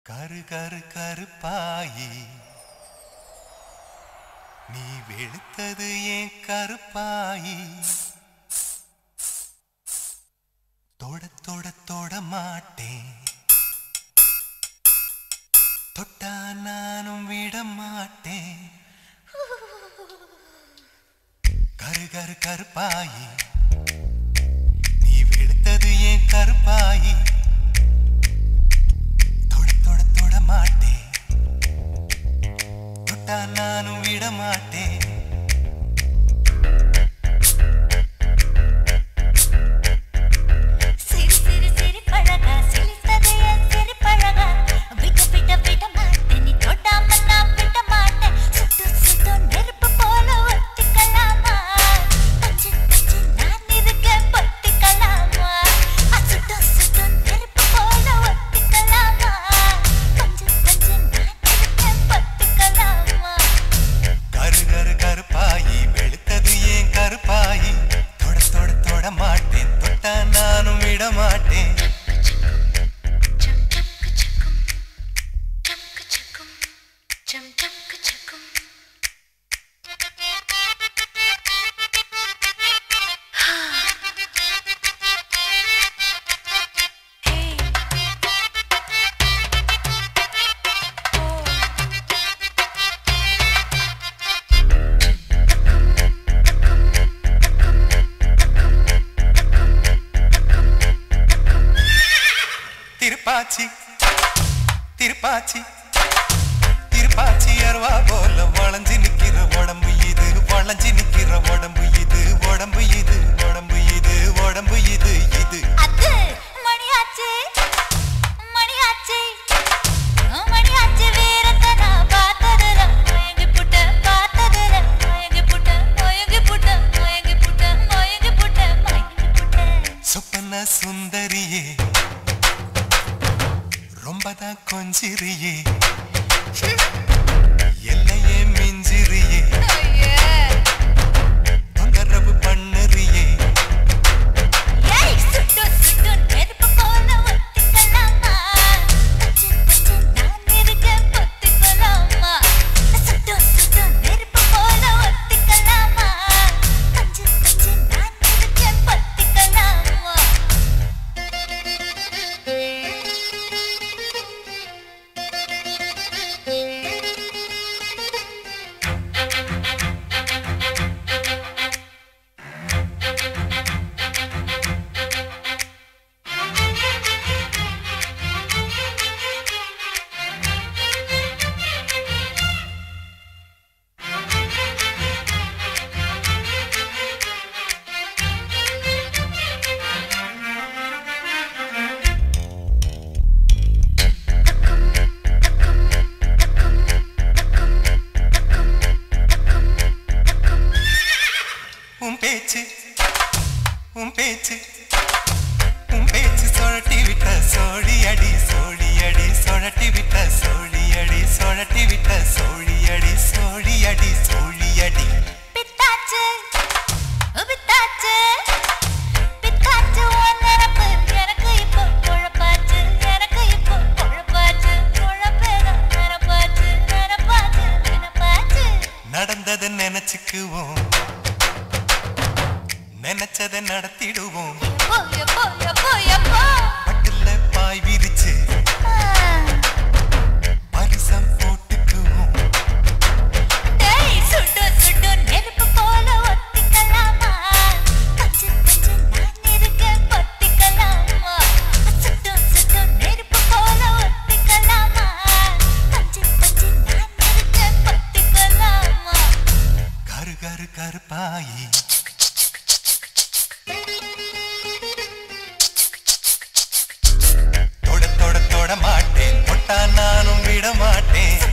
கரு கரு கருப்பாயி நீ வெளுத்தது ஏன் கருப்பாயி தொட தொட தொட மாட்டேன் தொட்டா நானும் விட மாட்டேன் கரு கரு கருப்பாயி நீ வெளுத்தது ஏன் கருப்பாயி மாட்டேன் தொட்டா நானும் விட மாட்டேன் சிரி சிரி சிரி பழகா சிரித்தது என் சிரி பழகா விட்டு விட்ட விட மாட்டேன் நீ தொடாம நான் விட மாட்டேன் சுட்டு சுட்டு நெருப்பு போல ஒத்திக்கலாமா பஞ்சு பஞ்சு நான் இருக்கேன் பத்திக்கலாமா சுட்டு சுட்டு நெருப்பு போல ஒத்திக்கலாமா கருப்பாயி வெளுத்தது ஏன் கருப்பாயி தொட தொட தொட மாட்டேன் தொட்டா நானும் விட மாட்டேன் திருப்பாச்சி திருப்பாச்சி திருப்பாச்சி அருவா போல வளைஞ்சு நிக்கிற உடம்பு இது வளைஞ்சு நிக்கிற உடம்பு இது உடம்பு இது உடம்பு இது உடம்பு இது இது அது மணியாச்சி மணியாச்சி மணியாச்சி வீரத்தை நான் பார்த்ததுல மயங்கி புட்ட பார்த்ததுல மயங்கி புட்ட மயங்கி புட்ட மயங்கி புட்ட மயங்கி புட்ட மயங்கி புட்ட சொப்பன சுந்தரியே ரொம்பதான் கொஞ்சிரியே எல்லையே மிஞ்சிரியே தொந்தரவு பண்ணுறியே சுட்டு சுட்டு நெருப்பு போல ஒத்திக்கலாமா பச்சை பச்சை நான் இருக்கேன் பத்திக்கலாமா சுட்டு சுட்டு நெருப்பு போல ஒத்திக்கலாமா பச்சை பச்சை நான் இருக்கேன் பத்திக்கலாமா உன் பேச்சு உன் பேச்சு உன் பேச்சு சொழட்டி விட்ட சோழி அடி சோழி அடி சொழட்டி விட்ட சோழி அடி சொழட்டி விட்ட சோழி அடி சோழி அடி சோழி அடி பித்தாச்சு பித்தாச்சு பித்தாச்சு ஒன்னரப்பு எனக்கு இப்போ குழப்பாச்சு எனக்கு இப்போ குழப்பாச்சு குழப்பேதான் நினப்பாச்சு நினப்பாச்சு நினப்பாச்சு நடந்ததை நினைச்சுக்குவோம் நினைச்சதை நடத்திடுவோம் எப்போ எப்போ எப்போ எப்போ பட்டுல பாய் விரிச்சு பரிசம் போட்டுக்குவோம் டேய் சுட்டு சுட்டு நெருப்பு போல ஒத்திக்கலாமா பஞ்சு பஞ்சு நான் இருக்கேன் பத்திக்கலாமா சுட்டு சுட்டு நெருப்பு போல ஒத்திக்கலாமா பஞ்சு பஞ்சு நான் இருக்கேன் பத்திக்கலாமா கரு கரு கருப்பாயி தொட தொட தொட மாட்டேன் தொட்டா நானும் விட மாட்டேன்